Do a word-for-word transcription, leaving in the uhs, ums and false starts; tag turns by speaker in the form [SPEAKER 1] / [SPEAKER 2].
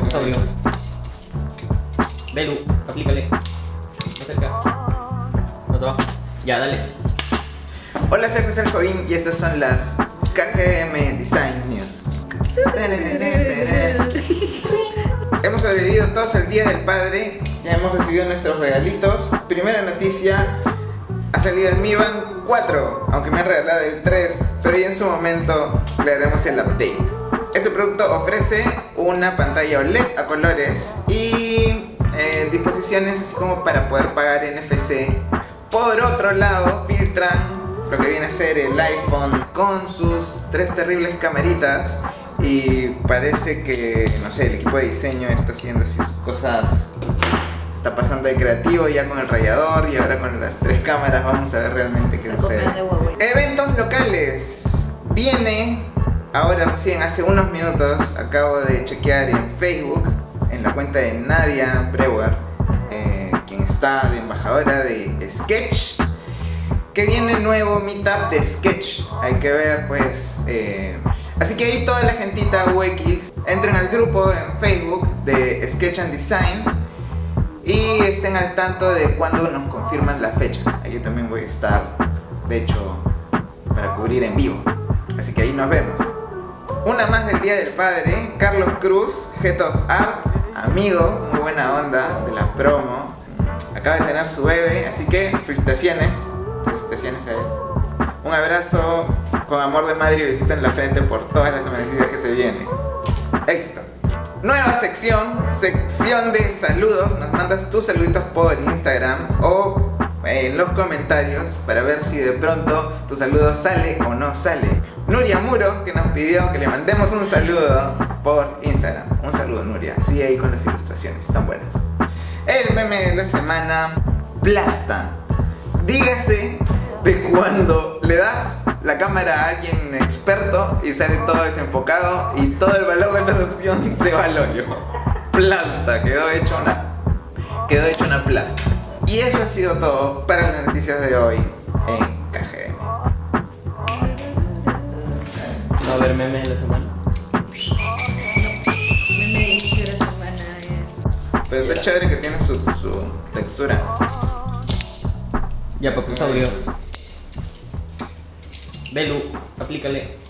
[SPEAKER 1] Paposaurio. Belu, aplícale. Más cerca. Más abajo. Ya, dale.
[SPEAKER 2] Hola, soy José Jovín y estas son las K G M Design News. Hemos sobrevivido todos al Día del Padre. Ya hemos recibido nuestros regalitos. Primera noticia: ha salido el Mi Band cuatro, aunque me han regalado el tres, pero ya en su momento le haremos el update. Este producto ofrece una pantalla O L E D a colores y eh, disposiciones así como para poder pagar N F C. Por otro lado, filtran lo que viene a ser el iPhone con sus tres terribles camaritas. Y parece que, no sé, el equipo de diseño está haciendo así sus cosas. Se está pasando de creativo ya con el rallador y ahora con las tres cámaras. Vamos a ver realmente qué sucede. Eventos locales. Viene, ahora recién, hace unos minutos, acabo de chequear en Facebook, en la cuenta de Nadia Brewer, eh, quien está de embajadora de Sketch, que viene nuevo meetup de Sketch. Hay que ver pues eh, así que ahí toda la gentita U X entren al grupo en Facebook de Sketch and Design y estén al tanto de cuando nos confirman la fecha. Ahí yo también voy a estar, de hecho, para cubrir en vivo, así que ahí nos vemos. Una más del Día del Padre. Carlos Cruz, Head of Art, amigo, muy buena onda de la promo, acaba de tener su bebé, así que felicitaciones. Felicitaciones a él. Un abrazo con amor de madre y besito en la frente por todas las amanecidas que se vienen. Éxito. Nueva sección, sección de saludos. Nos mandas tus saluditos por Instagram o en los comentarios para ver si de pronto tu saludo sale o no sale. Nuria Muro, que nos pidió que le mandemos un saludo por Instagram. Un saludo, Nuria. Sigue ahí con las ilustraciones, están buenas. El meme de la semana: Plasta. Dígase de cuando le das la cámara a alguien experto y sale todo desenfocado y todo el valor de producción se va al hoyo. Plasta, quedó hecho una quedó hecho una plasta. Y eso ha sido todo para las noticias de hoy en K G M.
[SPEAKER 1] ¿No va a haber meme de la semana?
[SPEAKER 3] Meme de inicio de la semana es...
[SPEAKER 2] Pero es chévere que tiene su, su textura.
[SPEAKER 1] Ya, Paposaurio. Belu, aplícale.